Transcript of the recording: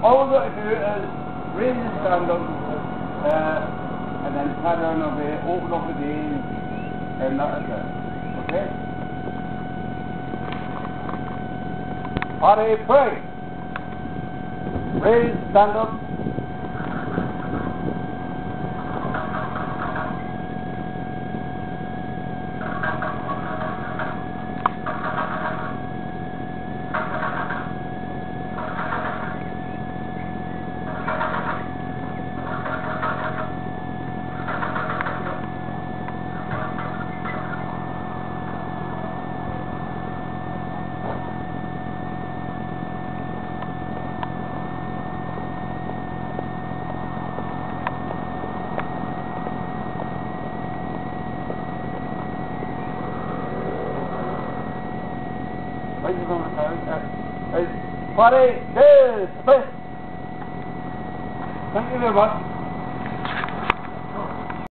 All we've got to do is raise the standard, and then carry on away, open up the day, and that is it. Okay? Party, pray! Raise standard. Party, dismissed. Thank you very much.